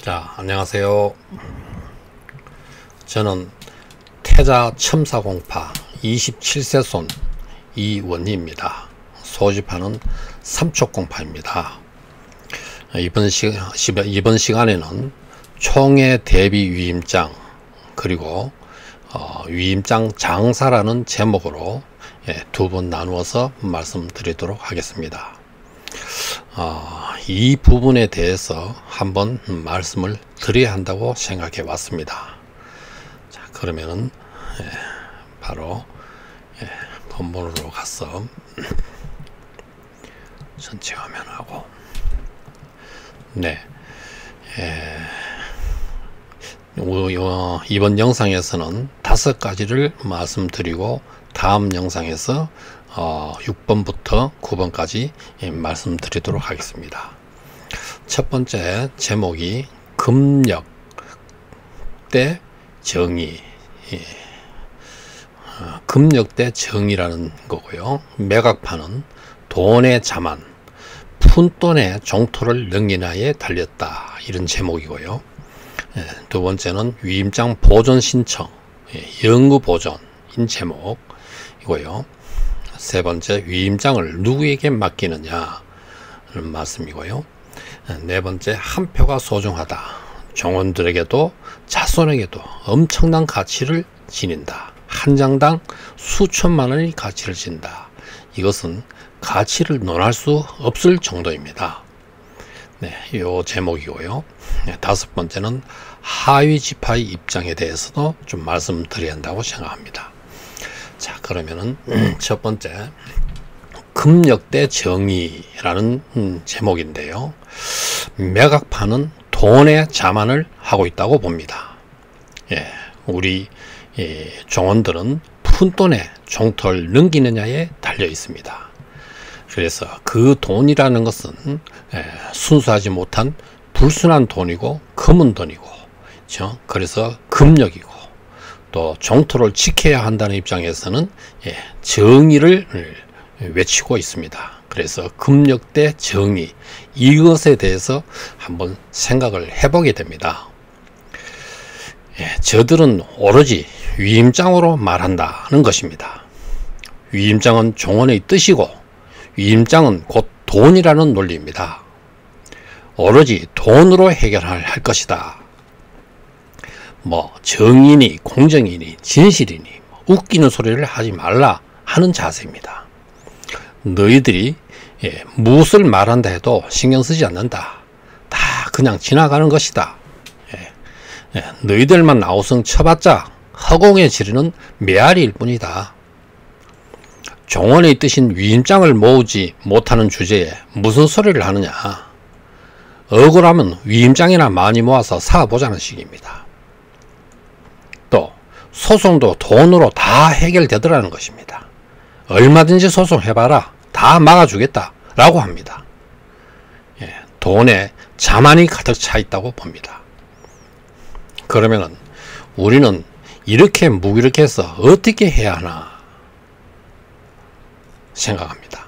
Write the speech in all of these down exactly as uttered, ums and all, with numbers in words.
자, 안녕하세요. 저는 태자 첨사공파 이십칠 세 손 이원희입니다. 소집하는 삼촉공파입니다. 이번, 시, 이번 시간에는 총회 대비 위임장 그리고 어, 위임장 장사라는 제목으로 예, 두 번 나누어서 말씀드리도록 하겠습니다. 어, 이 부분에 대해서 한번 말씀을 드려야 한다고 생각해 왔습니다. 자, 그러면은 예, 바로 예, 본문으로 가서 전체 화면하고 네 예, 어, 이번 영상에서는 다섯 가지를 말씀드리고 다음 영상에서 어, 육 번부터 구 번까지 예, 말씀드리도록 하겠습니다. 첫 번째 제목이 금력 대 정의, 예. 어, 금력 대 정의라는 거고요. 매각판은 돈의 자만, 푼돈의 종토를 넘기나에 달렸다, 이런 제목이고요. 예, 두 번째는 위임장 보존 신청, 예, 영구 보존인 제목이고요. 세 번째, 위임장을 누구에게 맡기느냐 는 말씀이고요. 네 번째, 한 표가 소중하다. 종원들에게도 자손에게도 엄청난 가치를 지닌다. 한 장당 수천만 원의 가치를 진다. 이것은 가치를 논할 수 없을 정도입니다. 네, 요 제목이고요. 네, 다섯 번째는 하위 지파의 입장에 대해서도 좀 말씀드려야 한다고 생각합니다. 자, 그러면은 첫 번째, 금력 대 정의라는 음, 제목인데요. 매각판은 돈의 자만을 하고 있다고 봅니다. 예, 우리 예, 종원들은 푼돈의 종토를 넘기느냐에 달려 있습니다. 그래서 그 돈이라는 것은 예, 순수하지 못한 불순한 돈이고 검은 돈이고, 그렇죠? 그래서 금력이고, 또 종토를 지켜야 한다는 입장에서는 예, 정의를 외치고 있습니다. 그래서 금력 대 정의, 이것에 대해서 한번 생각을 해보게 됩니다. 예, 저들은 오로지 위임장으로 말한다는 것입니다. 위임장은 종원의 뜻이고 위임장은 곧 돈이라는 논리입니다. 오로지 돈으로 해결할 할 것이다. 뭐 정의니 공정이니 진실이니 웃기는 소리를 하지 말라 하는 자세입니다. 너희들이 예, 무엇을 말한다 해도 신경 쓰지 않는다. 다 그냥 지나가는 것이다. 예, 예, 너희들만 나우성 쳐봤자 허공에 지르는 메아리일 뿐이다. 종원의 뜻인 위임장을 모으지 못하는 주제에 무슨 소리를 하느냐. 억울하면 위임장이나 많이 모아서 사보자는 식입니다. 또 소송도 돈으로 다 해결되더라는 것입니다. 얼마든지 소송해봐라, 다 막아주겠다 라고 합니다. 예, 돈에 자만이 가득 차 있다고 봅니다. 그러면은 우리는 이렇게 무기력해서 어떻게 해야 하나 생각합니다.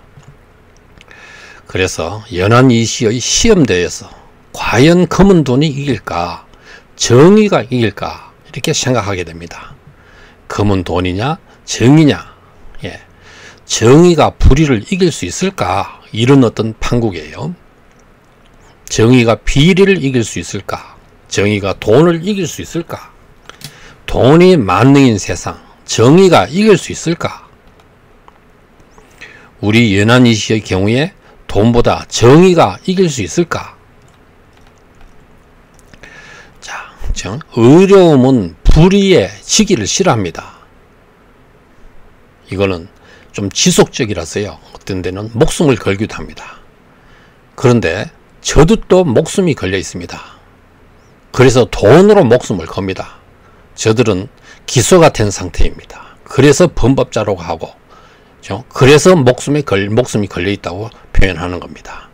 그래서 연안이시의 시험대에서 과연 검은 돈이 이길까, 정의가 이길까, 이렇게 생각하게 됩니다. 검은 돈이냐 정의냐, 예, 정의가 불의를 이길 수 있을까, 이런 어떤 판국이에요. 정의가 비리를 이길 수 있을까, 정의가 돈을 이길 수 있을까, 돈이 만능인 세상 정의가 이길 수 있을까. 우리 연안이시의 경우에 돈보다 정의가 이길 수 있을까. 자, 어려움은 불의의 지기를 싫어합니다. 이거는 좀 지속적이라서요, 어떤 데는 목숨을 걸기도 합니다. 그런데 저도 또 목숨이 걸려 있습니다. 그래서 돈으로 목숨을 겁니다. 저들은 기소가 된 상태입니다. 그래서 범법자라고 하고, 그렇죠? 그래서 목숨에 걸, 목숨이 걸려 있다고 표현하는 겁니다.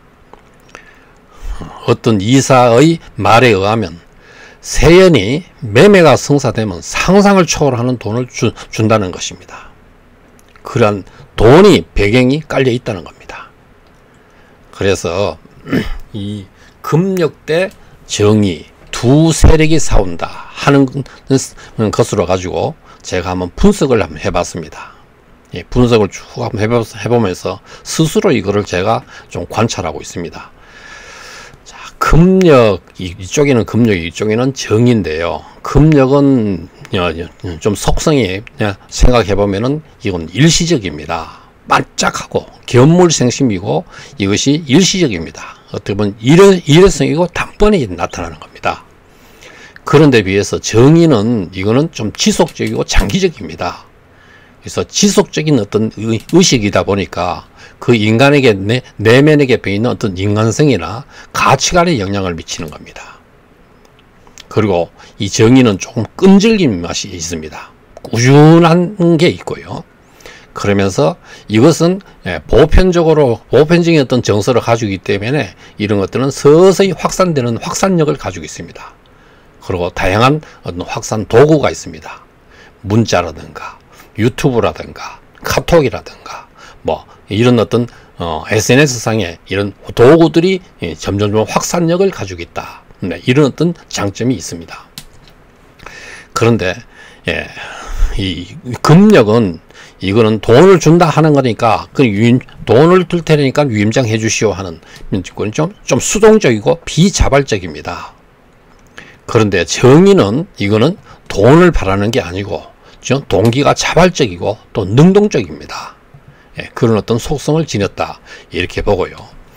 어떤 이사의 말에 의하면 세연이 매매가 성사되면 상상을 초월하는 돈을 주, 준다는 것입니다. 그러한 돈이 배경이 깔려 있다는 겁니다. 그래서 이 금력 대 정의 두 두 세력이 싸운다 하는 것으로 가지고 제가 한번 분석을 한번 해봤습니다. 예, 분석을 쭉 한번 해보면서 스스로 이거를 제가 좀 관찰하고 있습니다. 자, 금력, 이쪽에는 금력, 이쪽에는 정인데요. 금력은 좀 속성이 생각해보면은 이건 일시적입니다. 반짝하고 견물생심이고 이것이 일시적입니다. 어떻게 보면 일회, 일회성이고 단번에 나타나는 겁니다. 그런데 비해서 정인은 이거는 좀 지속적이고 장기적입니다. 그래서 지속적인 어떤 의, 의식이다 보니까 그 인간에게 내, 내면에게 배있는 어떤 인간성이나 가치관에 영향을 미치는 겁니다. 그리고 이 정의는 조금 끈질긴 맛이 있습니다. 꾸준한 게 있고요. 그러면서 이것은 보편적으로 보편적인 어떤 정서를 가지고 있기 때문에 이런 것들은 서서히 확산되는 확산력을 가지고 있습니다. 그리고 다양한 어떤 확산 도구가 있습니다. 문자라든가 유튜브라든가 카톡이라든가 뭐 이런 어떤 어, 에스엔에스 상의 이런 도구들이 예, 점점 확산력을 가지고 있다. 네, 이런 어떤 장점이 있습니다. 그런데 예, 이 금력은 이거는 돈을 준다 하는 거니까 그 유임, 돈을 들 테니까 유임장 해주시오 하는 좀, 좀 수동적이고 비자발적입니다. 그런데 정의는 이거는 돈을 바라는 게 아니고 동기가 자발적이고 또 능동적입니다. 예, 그런 어떤 속성을 지녔다 이렇게 보고요.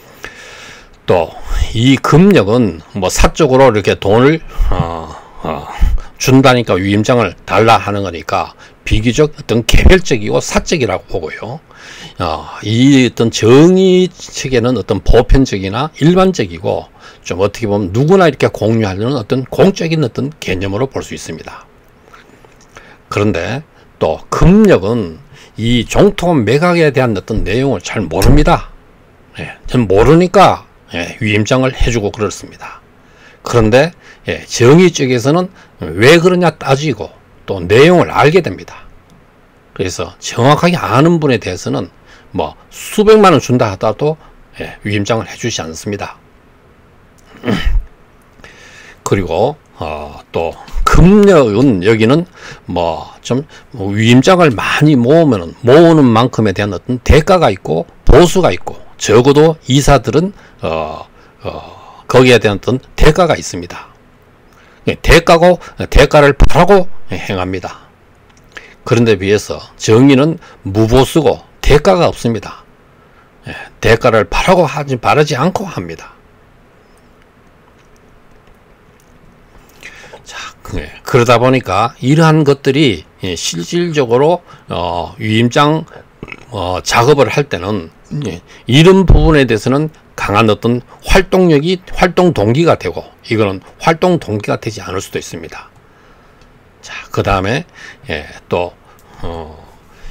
또 이 금력은 뭐 사적으로 이렇게 돈을 어, 어, 준다니까 위임장을 달라 하는 거니까 비교적 어떤 개별적이고 사적이라고 보고요. 어, 이 어떤 정의 측에는 어떤 보편적이나 일반적이고 좀 어떻게 보면 누구나 이렇게 공유하는 어떤 공적인 어떤 개념으로 볼 수 있습니다. 그런데 또 금력은 이 종통 매각에 대한 어떤 내용을 잘 모릅니다. 예, 전 모르니까 예, 위임장을 해주고 그렇습니다. 그런데 예, 정의 쪽에서는 왜 그러냐 따지고 또 내용을 알게 됩니다. 그래서 정확하게 아는 분에 대해서는 뭐 수백만 원 준다 하더라도 예, 위임장을 해주지 않습니다. 그리고 어, 또 금력은 여기는 뭐 좀 위임장을 많이 모으면 모으는 만큼에 대한 어떤 대가가 있고 보수가 있고 적어도 이사들은 어, 어, 거기에 대한 어떤 대가가 있습니다. 대가고 대가를 바라고 행합니다. 그런데 비해서 정의는 무보수고 대가가 없습니다. 대가를 바라고 하지 바라지 않고 합니다. 자, 그러다 보니까 이러한 것들이 실질적으로 어, 위임장 어, 작업을 할 때는 이런 부분에 대해서는 강한 어떤 활동력이 활동 동기가 되고 이거는 활동 동기가 되지 않을 수도 있습니다. 자, 그 다음에 예, 또 어,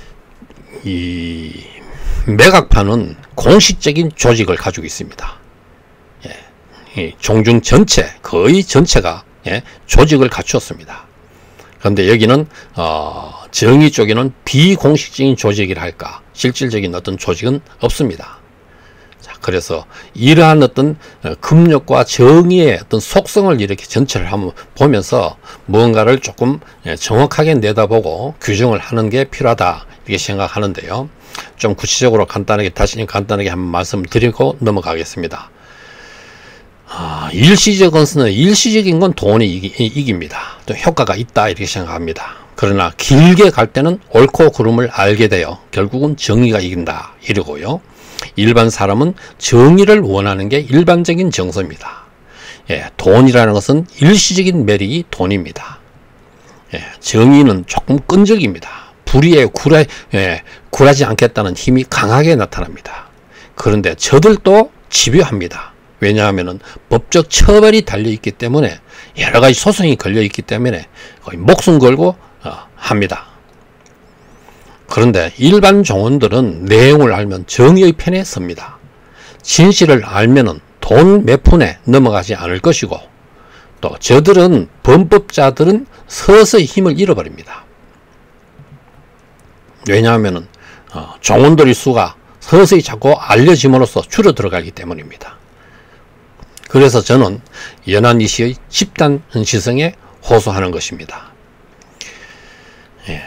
이 매각판은 공식적인 조직을 가지고 있습니다. 예, 이 종중 전체 거의 전체가 예, 조직을 갖추었습니다. 그런데 여기는 어, 정의 쪽에는 비공식적인 조직이라 할까 실질적인 어떤 조직은 없습니다. 자, 그래서 이러한 어떤 금력과 정의의 어떤 속성을 이렇게 전체를 한번 보면서 무언가를 조금 정확하게 내다보고 규정을 하는 게 필요하다 이렇게 생각하는데요. 좀 구체적으로 간단하게 다시 간단하게 한번 말씀드리고 넘어가겠습니다. 아, 일시적은 일시적인 건 돈이 이기, 이깁니다. 또 효과가 있다 이렇게 생각합니다. 그러나 길게 갈 때는 옳고 그름을 알게 되어 결국은 정의가 이긴다 이러고요. 일반 사람은 정의를 원하는 게 일반적인 정서입니다. 예, 돈이라는 것은 일시적인 매력이 돈입니다. 예, 정의는 조금 끈적입니다. 불의에 굴하, 예, 굴하지 않겠다는 힘이 강하게 나타납니다. 그런데 저들도 집요합니다. 왜냐하면 법적 처벌이 달려있기 때문에 여러가지 소송이 걸려있기 때문에 거의 목숨 걸고 어, 합니다. 그런데 일반 종원들은 내용을 알면 정의의 편에 섭니다. 진실을 알면 돈 몇 푼에 넘어가지 않을 것이고 또 저들은 범법자들은 서서히 힘을 잃어버립니다. 왜냐하면 어, 종원들의 수가 서서히 자꾸 알려짐으로써 줄어들어가기 때문입니다. 그래서 저는 연한 이시의 집단 시성에 호소하는 것입니다. 예.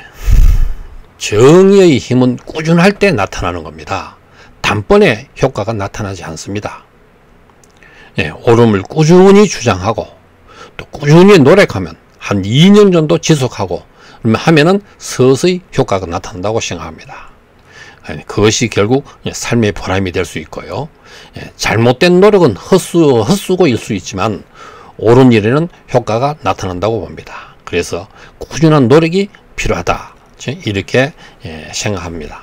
정의의 힘은 꾸준할 때 나타나는 겁니다. 단번에 효과가 나타나지 않습니다. 예, 옳음을 꾸준히 주장하고 또 꾸준히 노력하면 한 이 년 정도 지속하고 하면은 서서히 효과가 나타난다고 생각합니다. 그것이 결국 삶의 보람이 될 수 있고요. 잘못된 노력은 헛수, 헛수고일 수 있지만 옳은 일에는 효과가 나타난다고 봅니다. 그래서 꾸준한 노력이 필요하다. 이렇게 생각합니다.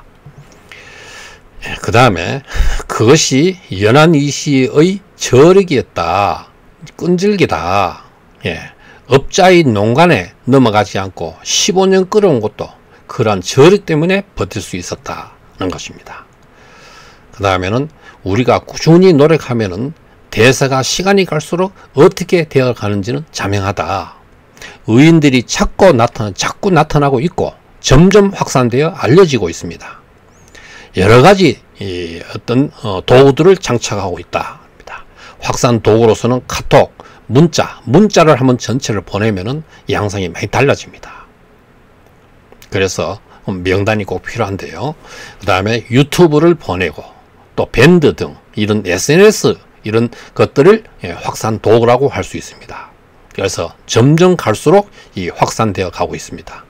그 다음에 그것이 연한이시의 저력이었다. 끈질기다. 예. 업자의 농간에 넘어가지 않고 십오 년 끌어온 것도 그러한 저력 때문에 버틸 수 있었다는 것입니다. 그 다음에는 우리가 꾸준히 노력하면은 대사가 시간이 갈수록 어떻게 되어 가는지는 자명하다. 의인들이 자꾸 나타나, 자꾸 나타나고 있고 점점 확산되어 알려지고 있습니다. 여러 가지 이 어떤 어, 도구들을 장착하고 있다. 확산 도구로서는 카톡, 문자, 문자를 한번 전체를 보내면은 양상이 많이 달라집니다. 그래서 명단이 꼭 필요한데요. 그 다음에 유튜브를 보내고 또 밴드 등 이런 에스엔에스 이런 것들을 확산 도구라고 할 수 있습니다. 그래서 점점 갈수록 이 확산되어 가고 있습니다.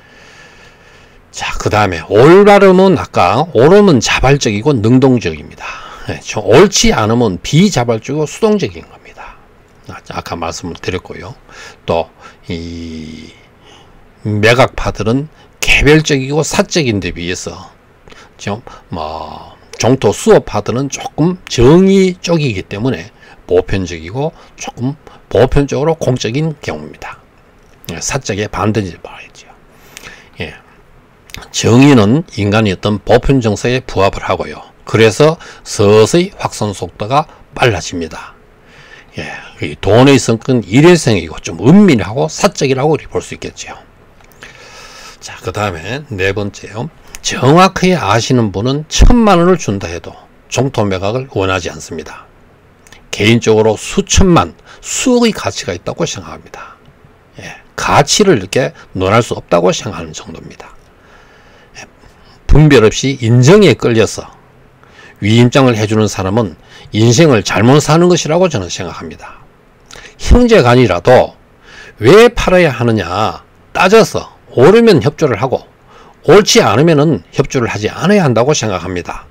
자, 그 다음에 올바름은 아까 옳음은 자발적이고 능동적입니다. 좀 옳지 않으면 비자발적이고 수동적인 겁니다. 아까 말씀을 드렸고요. 또 이 매각파들은 개별적이고 사적인 데 비해서 좀 뭐 종토 수업파들은 조금 정의 쪽이기 때문에 보편적이고 조금 보편적으로 공적인 경우입니다. 사적에 반대지 말이죠. 예. 정의는 인간의 어떤 보편 정서에 부합을 하고요. 그래서 서서히 확산 속도가 빨라집니다. 예, 돈의 성격은 일회성이고 좀 은밀하고 사적이라고 볼 수 있겠죠. 자, 그 다음에 네 번째요. 정확하게 아시는 분은 천만 원을 준다 해도 종토 매각을 원하지 않습니다. 개인적으로 수천만, 수억의 가치가 있다고 생각합니다. 예, 가치를 이렇게 논할 수 없다고 생각하는 정도입니다. 예, 분별 없이 인정에 끌려서 위임장을 해주는 사람은 인생을 잘못 사는 것이라고 저는 생각합니다. 형제간이라도 왜 팔아야 하느냐 따져서 옳으면 협조를 하고 옳지 않으면 협조를 하지 않아야 한다고 생각합니다.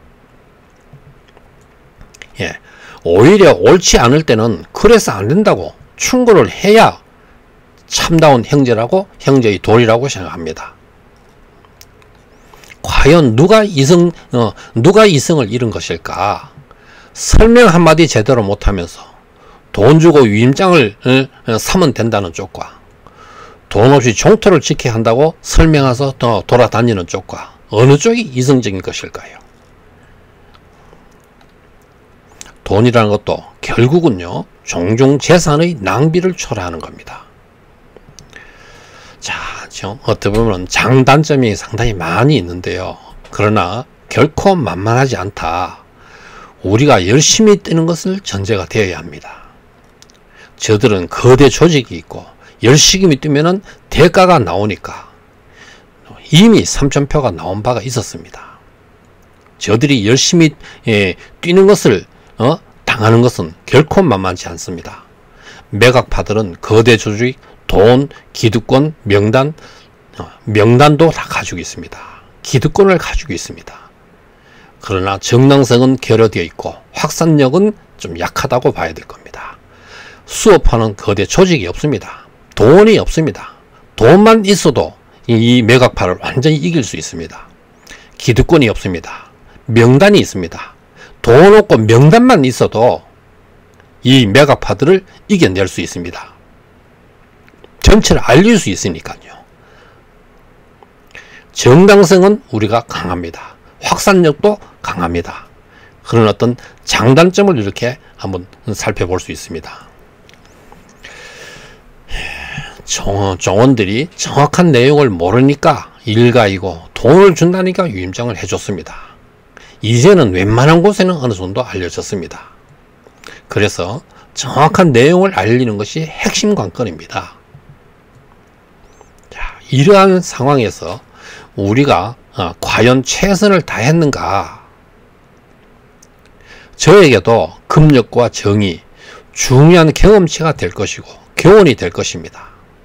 예, 오히려 옳지 않을 때는 그래서 안 된다고 충고를 해야 참다운 형제라고 형제의 도리라고 생각합니다. 과연 누가 이성, 어, 누가 이성을 잃은 것일까? 설명 한마디 제대로 못하면서 돈 주고 위임장을 어, 사면 된다는 쪽과 돈 없이 종토를 지켜야 한다고 설명해서 더 돌아다니는 쪽과 어느 쪽이 이성적인 것일까요? 돈이라는 것도 결국은요, 종종 재산의 낭비를 초래하는 겁니다. 자, 지금 어떻게 보면 장단점이 상당히 많이 있는데요. 그러나 결코 만만하지 않다. 우리가 열심히 뛰는 것을 전제가 되어야 합니다. 저들은 거대 조직이 있고 열심히 뛰면은 대가가 나오니까 이미 삼천 표가 나온 바가 있었습니다. 저들이 열심히 예, 뛰는 것을 어, 당하는 것은 결코 만만치 않습니다. 매각파들은 거대 조직, 돈, 기득권, 명단, 어, 명단도 다 가지고 있습니다. 기득권을 가지고 있습니다. 그러나 정당성은 결여되어 있고 확산력은 좀 약하다고 봐야 될 겁니다. 수업하는 거대 조직이 없습니다. 돈이 없습니다. 돈만 있어도 이 매각파를 완전히 이길 수 있습니다. 기득권이 없습니다. 명단이 있습니다. 돈 없고 명단만 있어도 이 매각파들을 이겨낼 수 있습니다. 전체를 알릴 수 있으니까요. 정당성은 우리가 강합니다. 확산력도 강합니다. 그런 어떤 장단점을 이렇게 한번 살펴볼 수 있습니다. 정원들이 정확한 내용을 모르니까 일가이고 돈을 준다니까 유임장을 해줬습니다. 이제는 웬만한 곳에는 어느 정도 알려졌습니다. 그래서 정확한 내용을 알리는 것이 핵심 관건입니다. 자, 이러한 상황에서 우리가 어, 과연 최선을 다했는가? 저에게도 금력과 정의, 중요한 경험치가 될 것이고 교훈이 될 것입니다.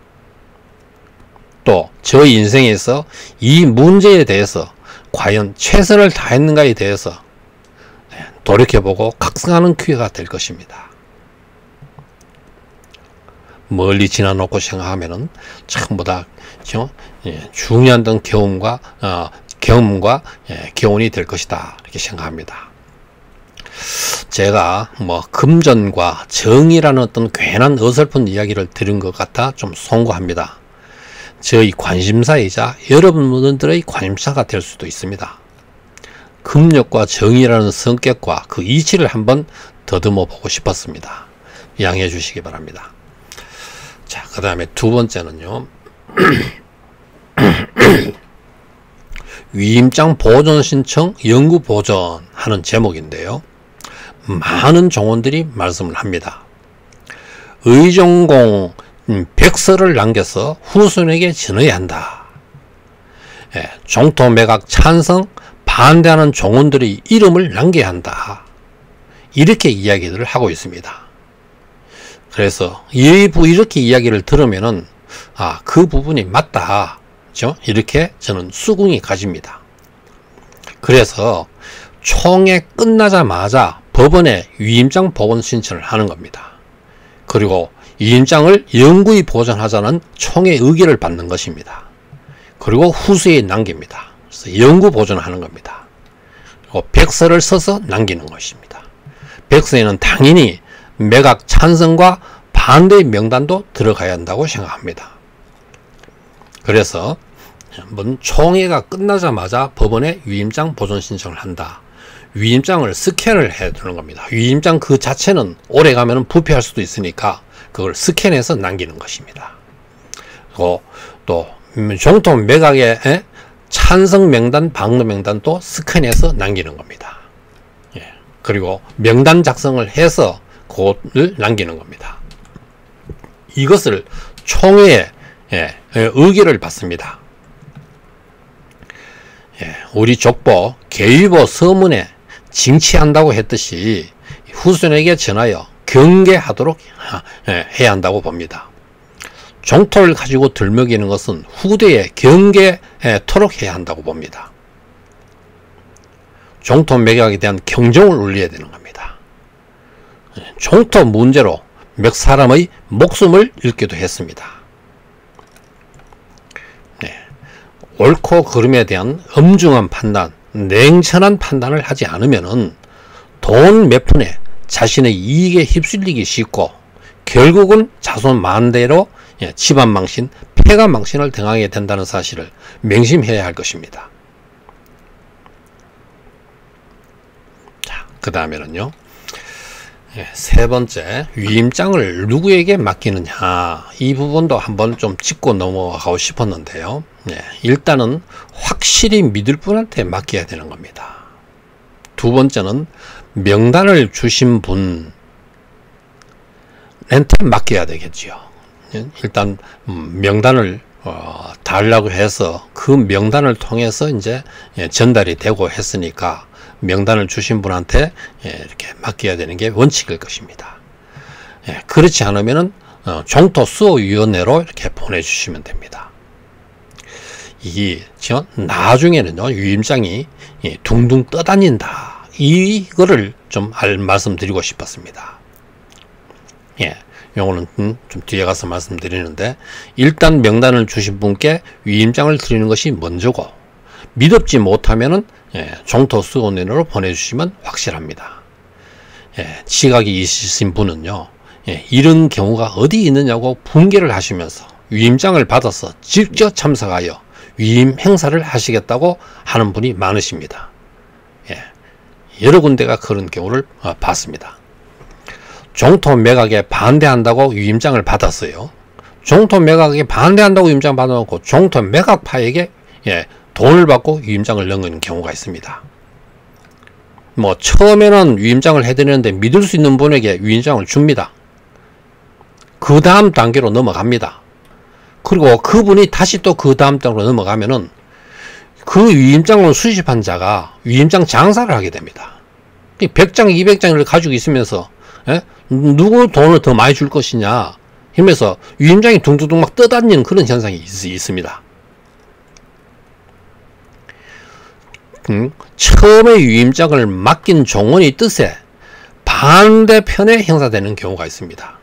또 저 인생에서 이 문제에 대해서 과연 최선을 다했는가에 대해서 돌이켜보고 각성하는 기회가 될 것입니다. 멀리 지나놓고 생각하면은 전부 다 중요한 등 경험과 어, 경험과 예, 교훈이 될 것이다 이렇게 생각합니다. 제가 뭐 금전과 정의라는 어떤 괜한 어설픈 이야기를 들은 것 같아 좀 송구합니다. 저희 관심사이자 여러분들의 관심사가 될 수도 있습니다. 금력과 정의라는 성격과 그 이치를 한번 더듬어 보고 싶었습니다. 양해해 주시기 바랍니다. 자, 그 다음에 두 번째는요. 위임장 보존 신청 연구 보존 하는 제목인데요. 많은 종원들이 말씀을 합니다. 의정공 백서를 남겨서 후손에게 전해야 한다. 예, 종토 매각 찬성 반대하는 종원들의 이름을 남겨야 한다. 이렇게 이야기들을 하고 있습니다. 그래서 일부 이렇게 이야기를 들으면은 아, 그 부분이 맞다. 그렇죠? 이렇게 저는 수긍이 가집니다. 그래서 총회 끝나자마자 법원에 위임장 보존 신청을 하는 겁니다. 그리고 위임장을 영구히 보존하자는 총회 의결을 받는 것입니다. 그리고 후세에 남깁니다. 그래서 영구 보존하는 겁니다. 그리고 백서를 써서 남기는 것입니다. 백서에는 당연히 매각 찬성과 반대의 명단도 들어가야 한다고 생각합니다. 그래서 한번 총회가 끝나자마자 법원에 위임장 보존 신청을 한다. 위임장을 스캔을 해야 되는 겁니다. 위임장 그 자체는 오래 가면 부패할 수도 있으니까 그걸 스캔해서 남기는 것입니다. 그리고 또 종토 매각의 찬성 명단, 반대 명단도 스캔해서 남기는 겁니다. 예. 그리고 명단 작성을 해서 그것을 남기는 겁니다. 이것을 총회에 예, 의결을 받습니다. 예, 우리 족보 계위보 서문에 징치한다고 했듯이 후손에게 전하여 경계하도록 해야 한다고 봅니다. 종토를 가지고 들먹이는 것은 후대에 경계토록 해야 한다고 봅니다. 종토 매각에 대한 경종을 울려야 되는 겁니다. 종토 문제로 몇 사람의 목숨을 잃기도 했습니다. 네. 옳고 그름에 대한 엄중한 판단, 냉철한 판단을 하지 않으면은 돈 몇 푼에 자신의 이익에 휩쓸리기 쉽고 결국은 자손 만대로 집안 망신, 폐가 망신을 당하게 된다는 사실을 명심해야 할 것입니다. 자, 그 다음에는요. 세 번째, 위임장을 누구에게 맡기느냐. 이 부분도 한번 좀 짚고 넘어가고 싶었는데요. 일단은 확실히 믿을 분한테 맡겨야 되는 겁니다. 두 번째는 명단을 주신 분한테 맡겨야 되겠지요. 일단 명단을 어, 달라고 해서 그 명단을 통해서 이제 전달이 되고 했으니까 명단을 주신 분한테 이렇게 맡겨야 되는 게 원칙일 것입니다. 그렇지 않으면은 종토수호위원회로 이렇게 보내주시면 됩니다. 이 나중에는요 위임장이 둥둥 떠다닌다. 이거를 좀 알, 말씀드리고 싶었습니다. 예, 요거는 음, 좀 뒤에 가서 말씀드리는데 일단 명단을 주신 분께 위임장을 드리는 것이 먼저고 믿업지 못하면은 예, 종토수호위원회로 보내주시면 확실합니다. 예, 지각이 있으신 분은요 예, 이런 경우가 어디 있느냐고 분개를 하시면서 위임장을 받아서 직접 참석하여 위임 행사를 하시겠다고 하는 분이 많으십니다. 예, 여러 군데가 그런 경우를 어, 봤습니다. 종토 매각에 반대한다고 위임장을 받았어요. 종토 매각에 반대한다고 위임장 받아놓고 종토 매각파에게 예, 돈을 받고 위임장을 넘기는 경우가 있습니다. 뭐 처음에는 위임장을 해드리는데 믿을 수 있는 분에게 위임장을 줍니다. 그 다음 단계로 넘어갑니다. 그리고 그분이 다시 또 그 다음 단계로 넘어가면은 그 위임장을 수집한 자가 위임장 장사를 하게 됩니다. 백 장, 이백 장을 가지고 있으면서 에? 누구 돈을 더 많이 줄 것이냐 하면서 위임장이 둥둥둥 막 떠다니는 그런 현상이 있, 있습니다. 음, 처음에 위임장을 맡긴 종원의 뜻에 반대편에 형사되는 경우가 있습니다.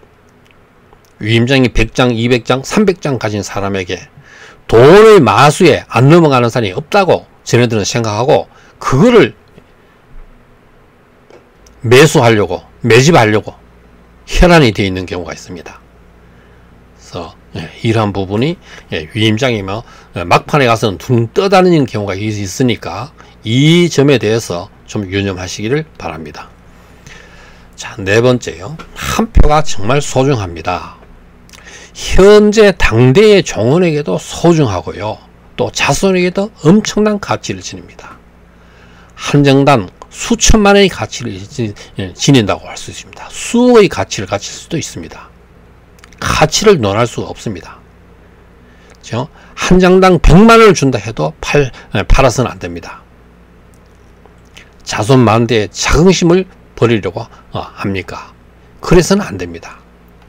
위임장이 백 장, 이백 장, 삼백 장 가진 사람에게 돈의 마수에 안 넘어가는 사람이 없다고 쟤네들은 생각하고 그거를 매수하려고 매집하려고 혈안이 되어 있는 경우가 있습니다. 그래서 예, 이러한 부분이 예, 위임장이 뭐 막판에 가서는 둥 떠다니는 경우가 있으니까 이 점에 대해서 좀 유념하시기를 바랍니다. 자, 네 번째요. 한 표가 정말 소중합니다. 현재 당대의 종원에게도 소중하고요. 또 자손에게도 엄청난 가치를 지닙니다. 한 정당 수천만 원의 가치를 지닌다고 할 수 있습니다. 수억의 가치를 가질 수도 있습니다. 가치를 논할 수가 없습니다. 그렇죠? 한 장당 백만 원을 준다 해도 팔, 팔아서는 안 됩니다. 자손 만대의 자긍심을 버리려고 합니까? 그래서는 안 됩니다.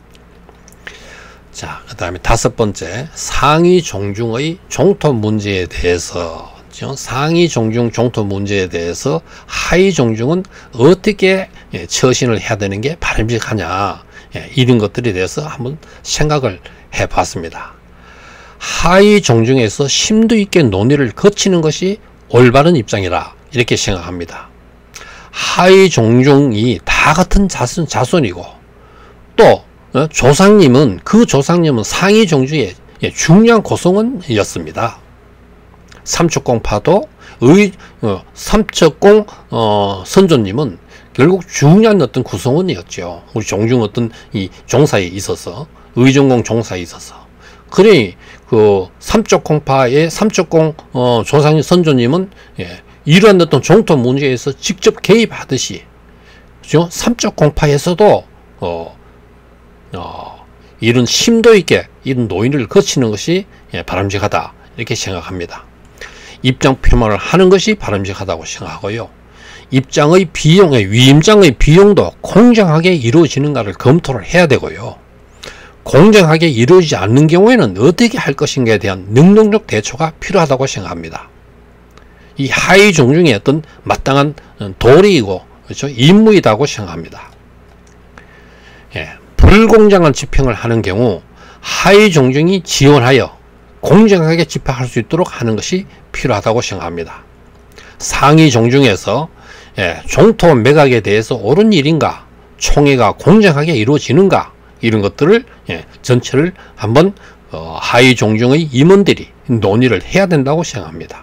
자, 그 다음에 다섯 번째, 상위 종중의 종토 문제에 대해서, 상위 종중 종토 문제에 대해서 하위 종중은 어떻게 처신을 해야 되는 게 바람직하냐, 이런 것들에 대해서 한번 생각을 해 봤습니다. 하위 종중에서 심도 있게 논의를 거치는 것이 올바른 입장이라 이렇게 생각합니다. 하위 종중이 다 같은 자손, 자손이고 또 조상님은 그 조상님은 상위 종중의 중요한 고성원이었습니다. 삼척공파도 의 어, 삼척공 어, 선조님은 결국 중요한 어떤 구성원이었죠. 우리 종중 어떤 이 종사에 있어서 의정공 종사에 있어서 그래 그 삼척공파의 삼척공 어, 조상님 선조님은 예, 이러한 어떤 종토 문제에서 직접 개입하듯이 그죠? 삼척공파에서도 어, 어, 이런 심도 있게 이런 노인을 거치는 것이 예, 바람직하다 이렇게 생각합니다. 입장 표명을 하는 것이 바람직하다고 생각하고요. 입장의 비용의 위임장의 비용도 공정하게 이루어지는가를 검토를 해야 되고요. 공정하게 이루어지지 않는 경우에는 어떻게 할 것인가에 대한 능동적 대처가 필요하다고 생각합니다. 이 하위 종중의 어떤 마땅한 도리이고 그렇죠? 임무이다고 생각합니다. 예, 불공정한 집행을 하는 경우 하위 종중이 지원하여 공정하게 집행할 수 있도록 하는 것이 필요하다고 생각합니다. 상위 종중에서 예, 종토 매각에 대해서 옳은 일인가, 총회가 공정하게 이루어지는가 이런 것들을 예, 전체를 한번 어, 하위 종중의 임원들이 논의를 해야 된다고 생각합니다.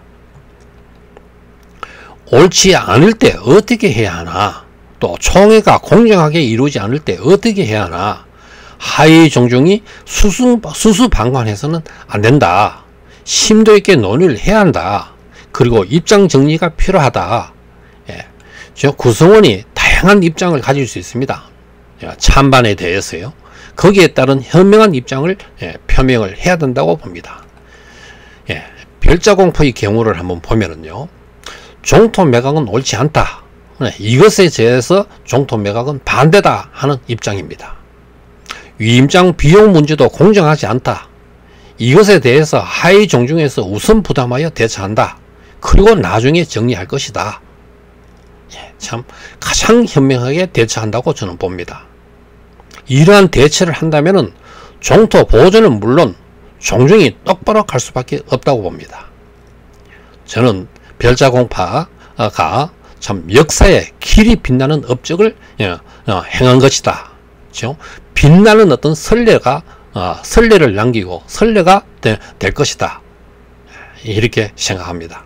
옳지 않을 때 어떻게 해야 하나, 또 총회가 공정하게 이루어지지 않을 때 어떻게 해야 하나, 하위 종중이 수수, 수수방관해서는 안 된다. 심도 있게 논의를 해야 한다. 그리고 입장 정리가 필요하다. 예. 저 구성원이 다양한 입장을 가질 수 있습니다. 찬반에 대해서요. 거기에 따른 현명한 입장을 예, 표명을 해야 된다고 봅니다. 예. 별자공포의 경우를 한번 보면은요. 종토 매각은 옳지 않다. 네. 이것에 대해서 종토 매각은 반대다 하는 입장입니다. 위임장 비용 문제도 공정하지 않다. 이것에 대해서 하위 종중에서 우선 부담하여 대처한다. 그리고 나중에 정리할 것이다. 예, 참 가장 현명하게 대처한다고 저는 봅니다. 이러한 대처를 한다면은 종토 보존은 물론 종중이 똑바로 갈 수밖에 없다고 봅니다. 저는 별자공파가 참 역사에 길이 빛나는 업적을 행한 것이다. 그렇죠? 빛나는 어떤 선례가 어, 선례를 남기고 선례가 되, 될 것이다. 이렇게 생각합니다.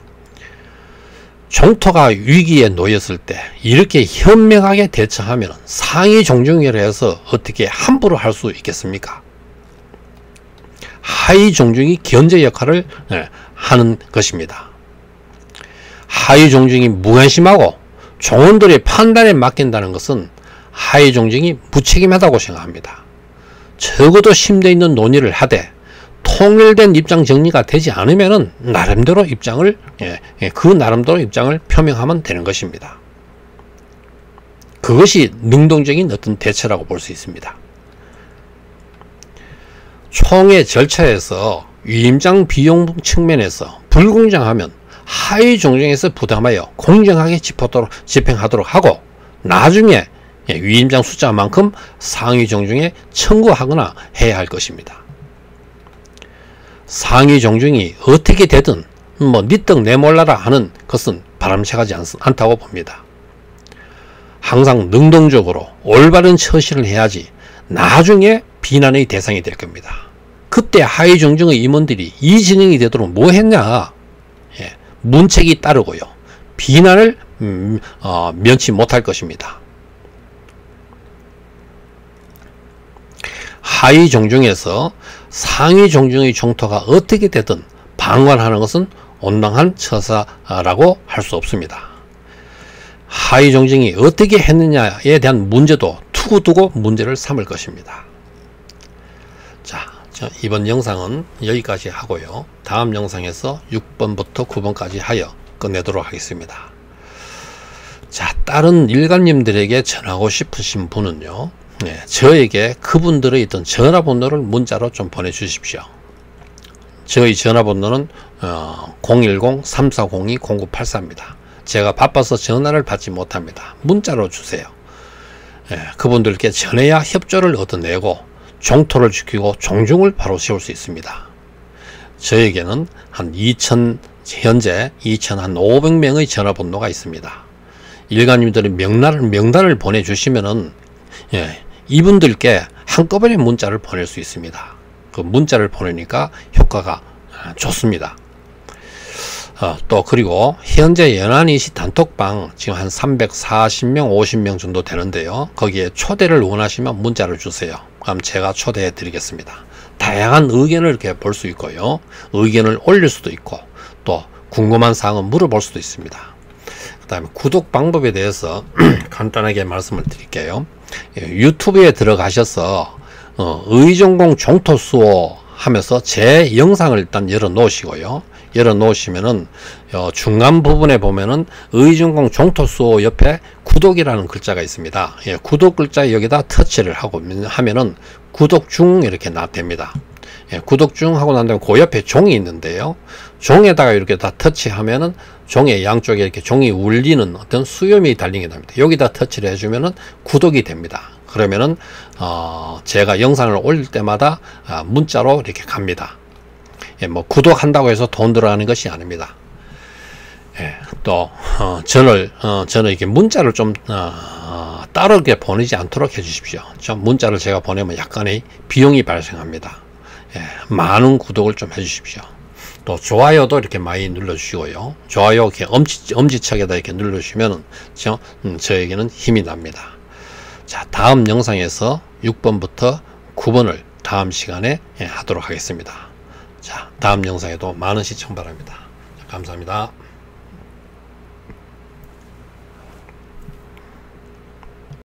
종토가 위기에 놓였을 때 이렇게 현명하게 대처하면 상위 종중이라 해서 어떻게 함부로 할 수 있겠습니까? 하위 종중이 견제 역할을 예, 하는 것입니다. 하위 종중이 무관심하고 종원들의 판단에 맡긴다는 것은 하위 종중이 무책임하다고 생각합니다. 적어도 심도 있는 논의를 하되 통일된 입장 정리가 되지 않으면은 나름대로 입장을 예, 예, 그 나름대로 입장을 표명하면 되는 것입니다. 그것이 능동적인 어떤 대처라고 볼 수 있습니다. 총회 절차에서 위임장 비용 측면에서 불공정하면 하위 종중에서 부담하여 공정하게 집행하도록 하고 나중에 위임장 숫자만큼 상위 종중에 청구하거나 해야 할 것입니다. 상위 종중이 어떻게 되든 뭐 니 떡 내 몰라라 하는 것은 바람직하지 않다고 봅니다. 항상 능동적으로 올바른 처신을 해야지 나중에 비난의 대상이 될 겁니다. 그때 하위 종중의 임원들이 이 진영이 되도록 뭐 했냐? 예, 문책이 따르고요. 비난을 음, 어, 면치 못할 것입니다. 하위 종중에서 상위 종중의 종토가 어떻게 되든 방관하는 것은 온당한 처사라고 할 수 없습니다. 하위 종중이 어떻게 했느냐에 대한 문제도 두고두고 문제를 삼을 것입니다. 자, 이번 영상은 여기까지 하고요. 다음 영상에서 육 번부터 구 번까지 하여 끝내도록 하겠습니다. 자, 다른 일관님들에게 전하고 싶으신 분은요, 네, 저에게 그분들의 있던 전화번호를 문자로 좀 보내주십시오. 저희 전화번호는 어, 공일공 삼사공이 공구팔사입니다. 제가 바빠서 전화를 받지 못합니다. 문자로 주세요. 예, 그분들께 전해야 협조를 얻어내고 종토를 지키고 종중을 바로 세울 수 있습니다. 저에게는 한 이천, 현재 이천오백 명의 전화번호가 있습니다. 일간님들이 명단을, 명단을 보내주시면은 예, 이분들께 한꺼번에 문자를 보낼 수 있습니다. 그 문자를 보내니까 효과가 좋습니다. 어, 또 그리고 현재 연안이시 단톡방 지금 한 삼백사십 명 오십 명 정도 되는데요. 거기에 초대를 원하시면 문자를 주세요. 그럼 제가 초대해 드리겠습니다. 다양한 의견을 이렇게 볼 수 있고요. 의견을 올릴 수도 있고 또 궁금한 사항은 물어볼 수도 있습니다. 그 다음에 구독 방법에 대해서 간단하게 말씀을 드릴게요. 유튜브에 들어가셔서 어, 의전공 종토수호 하면서 제 영상을 일단 열어 놓으시고요. 열어 놓으시면은 어, 중간 부분에 보면은 의전공 종토수호 옆에 구독이라는 글자가 있습니다. 예, 구독 글자 여기다 터치를 하고 하면은 구독 중 이렇게 나됩니다. 예, 구독 중 하고 난 다음에 그 옆에 종이 있는데요. 종에다가 이렇게 다 터치하면은 종의 양쪽에 이렇게 종이 울리는 어떤 수염이 달리게 됩니다. 여기다 터치를 해주면은 구독이 됩니다. 그러면은 어, 제가 영상을 올릴 때마다 아, 문자로 이렇게 갑니다. 예, 뭐 구독한다고 해서 돈 들어가는 것이 아닙니다. 예, 또 어, 저를 어, 저는 이렇게 문자를 좀 어, 어, 따로 이렇게 보내지 않도록 해주십시오. 좀 문자를 제가 보내면 약간의 비용이 발생합니다. 예, 많은 구독을 좀 해주십시오. 또 좋아요도 이렇게 많이 눌러주시고요. 좋아요 이렇게 엄지 엄지척에다 이렇게 눌러주시면 저 음, 저에게는 힘이 납니다. 자, 다음 영상에서 육 번부터 구 번을 다음 시간에 예, 하도록 하겠습니다. 자, 다음 영상에도 많은 시청 바랍니다. 자, 감사합니다.